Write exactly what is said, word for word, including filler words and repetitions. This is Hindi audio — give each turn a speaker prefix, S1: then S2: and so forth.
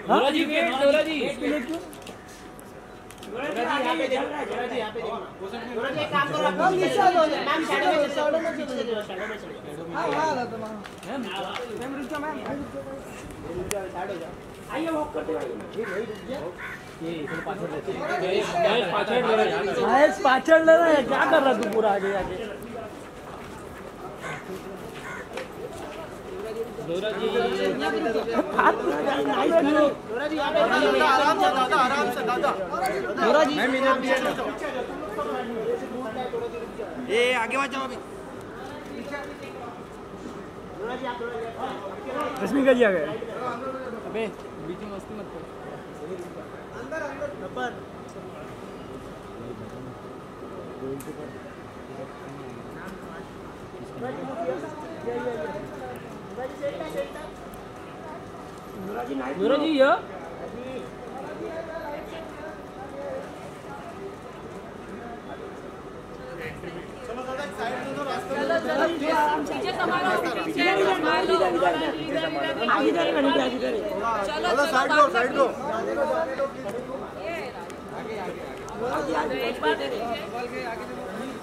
S1: Nora ji wait, Nora ji
S2: wait क्यों?
S1: नोरा जी यहाँ पे देखो, नोरा जी यहाँ पे देखो।
S3: नोरा जी एक काम करो, आप नीचे आ जाओ, मैम शैडो में शैडो में चले जाओ, शैडो में चले जाओ।
S2: हाँ हाँ तो मैम मैम रुक जाओ मैम
S3: रुक जाओ, शैडो जाओ। आइए वॉक करते आइए। ये नहीं रुक जा।
S1: ये थोड़ा पाछड़ लेते हैं। गाइस पाछड़ ले रहा है।
S2: गाइस पाछड़ ले रहा है, क्या कर रहा तू पूरा आगे आगे?
S1: नोरा जी
S3: हाथ में नाइस करो। नोरा जी यहाँ पे आराम से दादा, आराम से दादा। नोरा जी मैम इधर भी
S4: ए आगे मत जाओ अभी।
S3: नोरा जी आप थोड़ा
S2: रश्मिका जी आ गए।
S1: अबे बीच में मस्ती मत करो।
S3: अंदर अंदर नंबर
S2: नोरा जी ये
S5: पीछे संभालो, पीछे संभालो।
S3: आगे जाने का नहीं, आगे जाने
S5: चलो साइड लो, साइड लो।
S3: आगे आगे